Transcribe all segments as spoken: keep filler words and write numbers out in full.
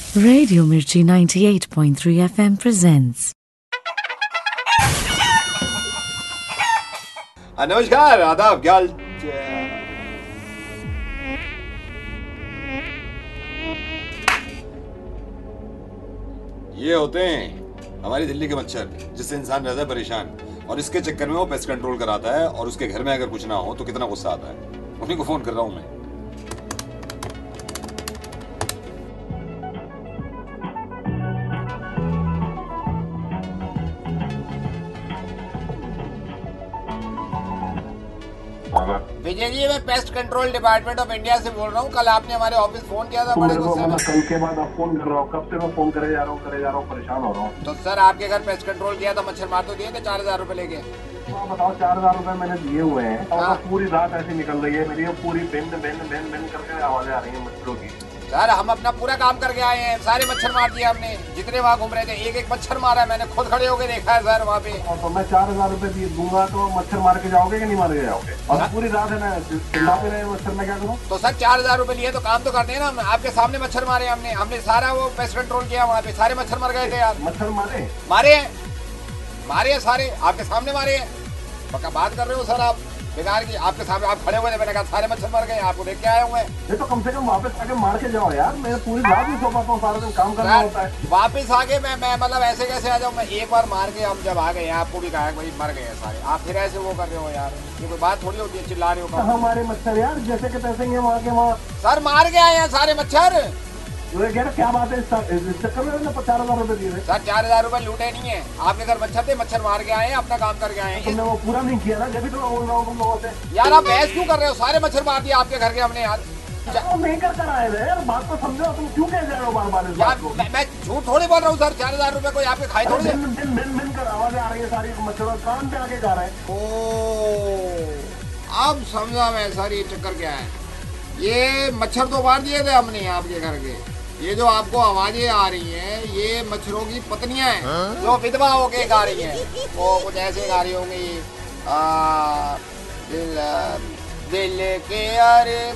Radio Mirchi ninety-eight point three F M presents. नमस्कार, आदाब, क्या हाल? ये होते हैं हमारी दिल्ली के मच्छर, जिससे इंसान रहता है परेशान और इसके चक्कर में वो पेस्ट कंट्रोल कराता है और उसके घर में अगर कुछ ना हो तो कितना गुस्सा आता है। उन्हीं को फोन कर रहा हूं मैं। विजय जी, मैं pest control department of India से बोल रहा हूँ। कल आपने हमारे ऑफिस फोन किया था बड़े गुस्से में। कल के बाद आप फोन कर रहा हूँ, कब से मैं फोन करे जा रहा हूँ करे जा रहा हूँ परेशान हो रहा हूँ। तो सर, आपके घर पेस्ट कंट्रोल किया था, मच्छर मार तो दिए थे चार हजार रूपए लेके। तो बताओ, चार हजार रूपए मैंने दिए हुए हैं और पूरी रात ऐसी निकल रही है मेरी, पूरी बेन बेन बेन बेन करके आवाजें आ रही है मच्छरों की। सर, हम अपना पूरा काम करके आए हैं, सारे मच्छर मार दिए हमने। जितने वहाँ घूम रहे थे एक एक मच्छर मारा है, मैंने खुद खड़े होकर देखा है सर वहाँ पे। तो मैं चार हजार रूपए दिए दूंगा तो मच्छर मार के जाओगे कि नहीं मार के जाओगे? और पूरी रात है ना चिल्लाते रहे मच्छर, में क्या करूँ? तो सर, चार हजार रूपए लिए तो काम तो करते हैं ना। आपके सामने मच्छर मारे हमने हमने सारा वो पेस्ट कंट्रोल किया वहाँ पे, सारे मच्छर मर गए थे यार। मच्छर मारे मारे हैं मारे हैं सारे आपके सामने मारे हैं। पक्का बात कर रहे हो सर आप? बेकार की आपके सामने आप खड़े हुए थे, मैंने कहा सारे मच्छर मर गए, आपको देख के आए हुए। ये तो कम से कम वापस आके मार के जाओ यार, मैं पूरी रात नहीं सो पाता हूँ, सारा दिन काम करना होता है। वापस आके मैं मैं मतलब ऐसे कैसे आ जाऊँ? मैं एक बार मार के हम जब आ गए आपको भी कहा भाई मर गए सारे, आप फिर ऐसे वो कर रहे हो यार। ये कोई बात थोड़ी होती है, चिल्ला रहे हो। हमारे मच्छर यार जैसे के तैसे ही वहाँ के वहाँ। सर, मार के आए हैं सारे मच्छर। क्या बात है, इस चक्कर में मैंने चार हजार रूपए दिए। सर, चार हजार रूपए लूटे नहीं है, आपके घर मच्छर थे, मच्छर मार के आए हैं, अपना काम करके आए हैं। तुमने वो पूरा नहीं किया ना, जब भी तो मैं बोल रहा हूँ तुम लोगों से। यार आप बहस क्यों कर रहे हो? सारे मच्छर मार दिए आपके घर के हमने यार। नहीं कर कर आए थे यार, बात को समझो, तुम क्यों कह रहे हो बार बार? यार मैं, मैं झूठ थोड़ी बोल रहा हूँ सर। चार हजार रूपए कोई आपके खाए थोड़ी। दिन दिन दिन दिन कर आवाजें आ रही है सारी, मच्छर कान पे आके जा रहे हैं। ओ, अब समझा मैं सर ये चक्कर क्या है। ये मच्छर तो मार दिए थे हमने आपके घर के। ये जो आपको आवाजें आ रही हैं, ये मच्छरों की पत्नियां हैं। हाँ? जो विधवा होके गा रही हैं, वो कुछ ऐसे गा रही होंगी। दिल दिल के अरमाज़ों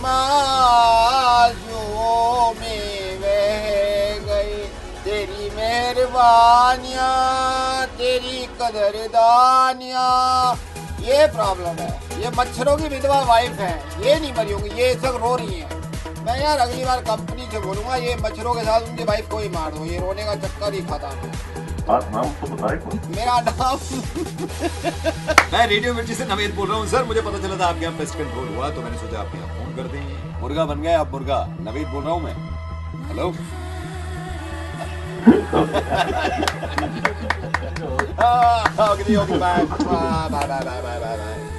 में बह गई तेरी मेहरबानियाँ, तेरी कदरदानियाँ। ये प्रॉब्लम है, ये मच्छरों की विधवा वाइफ है, ये नहीं मरी होंगी, ये सब रो रही हैं। मैं यार अगली बार कंपनी से बोलूंगा ये मच्छरों के साथ उनकी वाइफ को ही मार दो, ये रोने का चक्कर ही खत्म है। नाम तो बताए कौन? मेरा नाम मैं रेडियो मिर्ची से नवेद बोल रहा हूँ सर। मुझे पता चला था आपके यहाँ पेस्ट कंट्रोल हुआ तो मैंने सोचा आपके यहाँ फोन कर देंगे। मुर्गा बन गया आप मुर्गा। नवेद बोल रहा हूँ मैं। हेलो। अगली bye bye bye bye bye bye.